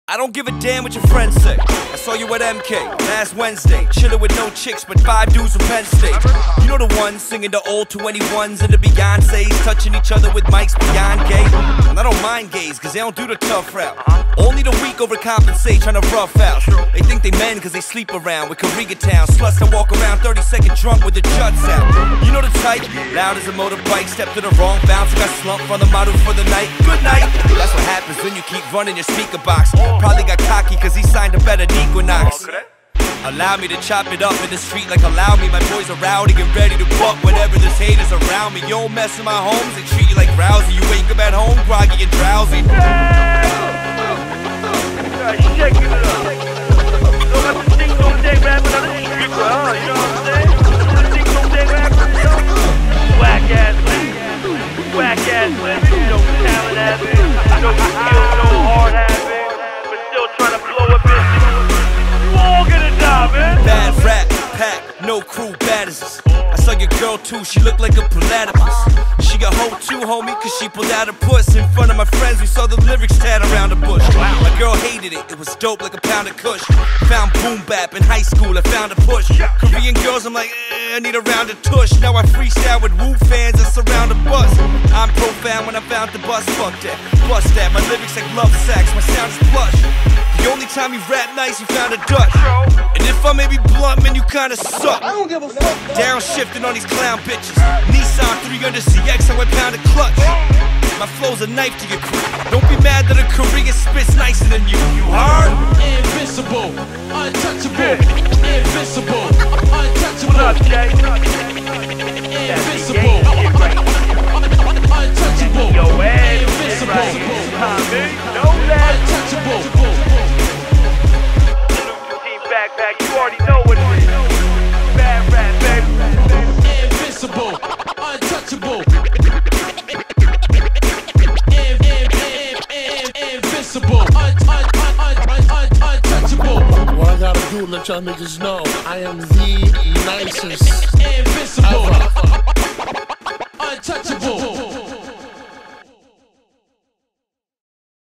I don't give a damn what your friends say. I saw you at MK last Wednesday, chillin' with no chicks but 5 dudes from Penn State. You know the ones singing the old 21s and the Beyoncés, touching each other with mics beyond gay. And I don't mind gays, cause they don't do the tough route. Only the weak overcompensate, trying to rough out. They think they men cause they sleep around with Koreatown sluts that walk around 30-second drunk with their juts out. You know the type, loud as a motorbike, step to the wrong bounce, got slumped on the model for the night. Good night. That's what happens when you keep running your speaker box. Probably got cocky cause he signed a bet at Equinox. Allow me to chop it up in the street like allow me. My boys are rowdy and ready to buck whatever there's haters around me. You don't mess with my homes, they treat you like Rousey. You wake up at home groggy and drowsy. Shaking it up. Don't have to think all day rapping on the street, bro. You know what I'm saying? Don't think all day rapping, you know? Whack ass living. Whack ass living. No talent having. No skill, no heart having. But still trying to blow a business. You all gonna die, man. Bad rap, pack, no crew, bad as this. I saw your girl too, she looked like a platypus. She got hoe too, homie, cause she pulled out her puss. In front of my friends, we saw the lyrics tat around the bush. My girl hated it, it was dope like a pound of kush. Found boom bap in high school, I found a push. Korean girls, I'm like, I need a round of tush. Now I freestyle with Wu fans that surround the bus. I'm profound when I found the bus, fuck that. Bust that, my lyrics like love sacks, my sound is plush. The only time you rap nice, you found a Dutch. And if I may be blunt, man, you kinda suck. I don't give a fuck. Downshifting on these clown bitches. Nissan 300 CX, how I pound a clutch. My flow's a knife to your crew. Don't be mad that a Korean spits nicer than you. You heard? Invincible, untouchable, invincible, untouchable. What up, Jay? Invincible, untouchable, Yo, ass, invincible, untouchable. Backpack, you already know what it is. Bad rap, baby. Invincible, untouchable. Invincible, untouchable. What I gotta do, let y'all niggas know, I am the nicest Invincible, ever. untouchable.